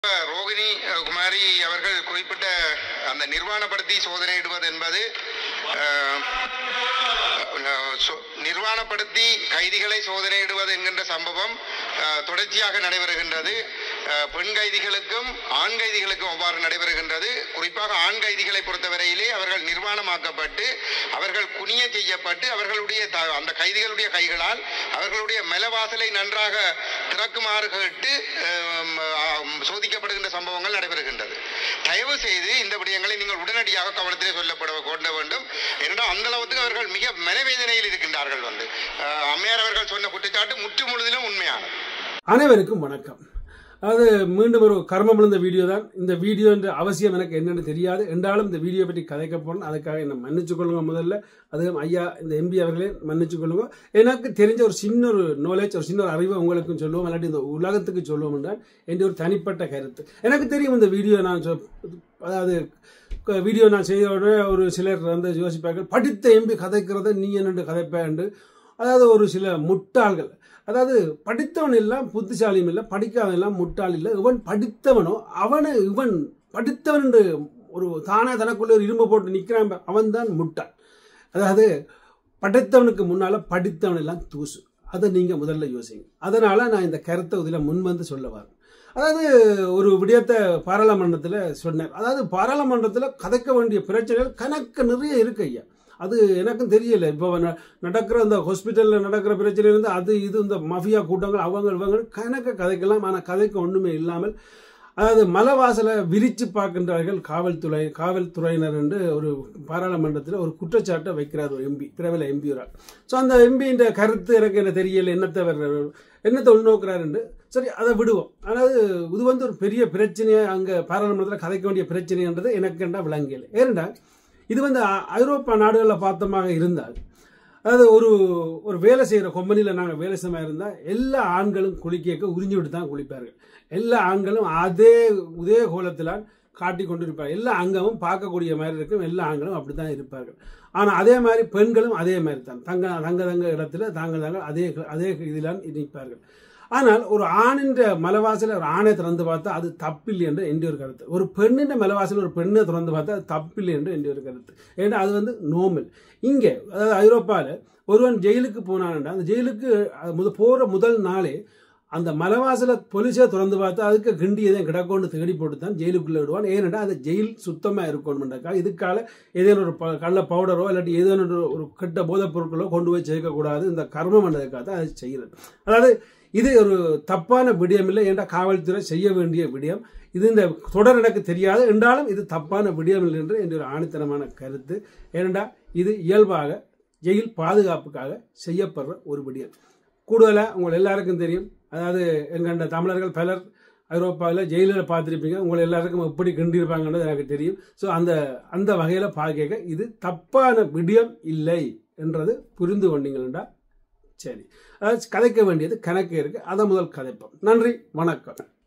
ரோகிணி குமாரி அவர்கள் குறிப்பிட்ட அந்த நிர்வாணப்படுத்தி சோதனையிடுவது என்பது நிர்வாணப்படுத்தி கைதிகளை சோதனையிடுவது என்கின்ற சம்பவம் தொடர்ச்சியாக நடைபெறுகின்றது. பெண் கைதிகளுக்கும் ஆண் கைதிகளுக்கும் அவ்வாறு நடைபெறுகின்றது. குறிப்பாக ஆண் கைதிகளை பொறுத்தவரையிலே அவர்கள் நிர்வாணமாக்கப்பட்டு அவர்கள் குனிய செய்யப்பட்டு அவர்களுடைய அந்த கைதிகளுடைய கைகளால் அவர்களுடைய மலவாசலை நன்றாக திறக்குமாறு கேட்டு சோதிக்கப்படுகின்ற சம்பவங்கள் நடைபெறுகின்றது. தயவு செய்து இந்த விடயங்களை நீங்கள் உடனடியாக கவனத்திலே சொல்லப்பட வேண்டும். ஏனென்றால் அந்த அளவுக்கு அவர்கள் மிக மனவேதனையில் இருக்கின்றார்கள். அம்மையார் அவர்கள் சொன்ன குற்றச்சாட்டு முற்று முழுதிலும் உண்மையானது. அனைவருக்கும் வணக்கம். அது மீண்டும் ஒரு கர்மம் விழுந்த வீடியோ தான். இந்த வீடியோ என்ற அவசியம் எனக்கு என்னன்னு தெரியாது என்றாலும் இந்த வீடியோ பற்றி கதைக்க போனோம். அதுக்காக என்ன மன்னிச்சு கொள்ளுங்க. முதல்ல அதுவும் ஐயா இந்த எம்பி அவர்களே மன்னிச்சு கொள்ளுங்க. எனக்கு தெரிஞ்ச ஒரு சின்ன ஒரு நாலேஜ், ஒரு சின்ன ஒரு அறிவை உங்களுக்கும் சொல்லுவோம், இல்லாட்டி இந்த உலகத்துக்கு சொல்லுவோம் என்றால் என்ற ஒரு தனிப்பட்ட கருத்து. எனக்கு தெரியும் இந்த வீடியோ அதாவது வீடியோ நான் செய்த உடனே ஒரு சிலர் வந்து யோசிப்பார்கள், படித்த எம்பி கதைக்கிறத நீ என்னென்று கதைப்பேண்டு. அதாவது ஒரு சில முட்டாள்கள், அதாவது படித்தவன் எல்லாம் புத்திசாலியும் இல்லை, படிக்காதவன் எல்லாம் முட்டாள் இல்லை. இவன் படித்தவனோ இவன் படித்தவன் என்று ஒரு தானே தனக்குள்ள ஒரு இரும்பு போட்டு நிற்கிறான், அவன் தான் முட்டாள். அதாவது படித்தவனுக்கு முன்னால படித்தவன் எல்லாம் தூசு. அதை நீங்க முதல்ல யோசிங்க. அதனால நான் இந்த கருத்தை இதில் முன் வந்து சொல்ல வரேன். அதாவது ஒரு விடயத்தை பாராளுமன்றத்தில் சொன்னார். அதாவது பாராளுமன்றத்தில் கதைக்க வேண்டிய பிரச்சனைகள் கணக்கு நிறைய இருக்கு ஐயா. அது எனக்கும் தெரியல. இப்போ நடக்கிற அந்த ஹாஸ்பிட்டலில் நடக்கிற பிரச்சனை இருந்து அது இது இந்த மஃபியா கூட்டங்கள் இவங்க கணக்க கதைக்கலாம். ஆனால் கதைக்கு ஒன்றுமே இல்லாமல் அதாவது மலவாசலை விரித்து பார்க்கின்றார்கள் காவல்துறையினர் என்று ஒரு பாராளுமன்றத்தில் ஒரு குற்றச்சாட்டை வைக்கிறார் ஒரு எம்பி, பிரபல எம்பி ஒரு ஆள். ஸோ அந்த எம்பின்ற கருத்து எனக்கு என்ன தெரியல, என்னத்தை உள்நோக்கிறார் என்று. சரி, அதை விடுவோம். அதாவது இது வந்து ஒரு பெரிய பிரச்சனையை அங்கே பாராளுமன்றத்தில் கதைக்க வேண்டிய பிரச்சனைன்றது எனக்கு என்ன விளங்கல. ஏனென்றா இது வந்து ஐரோப்பா நாடுகளில் பார்த்தமாக இருந்தால், அதாவது ஒரு வேலை செய்கிற கம்பெனியில் நாங்கள் வேலை செய்ய இருந்தால் எல்லா ஆண்களும் குளிக்க உறிஞ்சி விட்டு தான் குளிப்பார்கள். எல்லா ஆண்களும் அதே கோலத்தில் காட்டி கொண்டு இருப்பார்கள். எல்லா அங்கமும் பார்க்கக்கூடிய மாதிரி இருக்கும். எல்லா ஆண்களும் அப்படி தான் இருப்பார்கள். ஆனால் அதே மாதிரி பெண்களும் அதே மாதிரி தான் தங்க இடத்துல தாங்கள் அதே இதில் நிற்பார்கள். ஆனால் ஒரு ஆணின் மலவாசல ஒரு ஆணை திறந்து பார்த்தா அது தப்பில்லை என்று என்ற ஒரு கருத்து. ஒரு பெண்ணின் மலவாசல ஒரு பெண்ணை திறந்து பார்த்தா அது தப்பில்லை என்று என்ற ஒரு கருத்து. ஏன்னா அது வந்து நோமல். இங்கே அதாவது ஐரோப்பாவில் ஒருவன் ஜெயிலுக்கு போனான்டா, அந்த ஜெயிலுக்கு போகிற முதல் நாளே அந்த மலவாசல போலீஸை திறந்து பார்த்தா அதுக்கு கிண்டி எதையும் கிடக்கொண்டு தேடி போட்டு தான் ஜெயிலுக்குள்ளே விடுவான். ஏனென்றா அந்த ஜெயில் சுத்தமாக இருக்கணும்னாக்கா இதுக்கால ஏதேனும் ஒரு கள்ள பவுடரோ இல்லாட்டி ஏதேனும் ஒரு கெட்ட போதைப் பொருட்களோ கொண்டு போய் சேர்க்கக்கூடாது. இந்த கர்மம் பண்ணதுக்காக தான் அது செய்கிறது. அதாவது இது ஒரு தப்பான விடயம் இல்லை என்ற காவல்துறை செய்ய வேண்டிய விடயம். இது இந்த தொடர் எனக்கு தெரியாது என்றாலும் இது தப்பான விடயம் இல்லை என்று ஒரு ஆணித்தனமான கருத்து. ஏனென்றா இது இயல்பாக ஜெயில் பாதுகாப்புக்காக செய்யப்படுற ஒரு விடயம். கூடுதலாக உங்கள் எல்லாருக்கும் தெரியும், அதாவது எங்கண்ட தமிழர்கள் பலர் ஐரோப்பாவில் ஜெயிலில் பார்த்துருப்பீங்க. உங்களை எல்லாருக்கும் எப்படி கிண்டிருப்பாங்கன்றது எனக்கு தெரியும். ஸோ அந்த வகையில் பார்க்க இது தப்பான விடயம் இல்லை என்றது புரிந்து கொண்டீங்களா? சரி, அதாவது கதைக்க வேண்டியது கணக்கு இருக்கு. அதை முதல் கதைப்போம். நன்றி, வணக்கம்.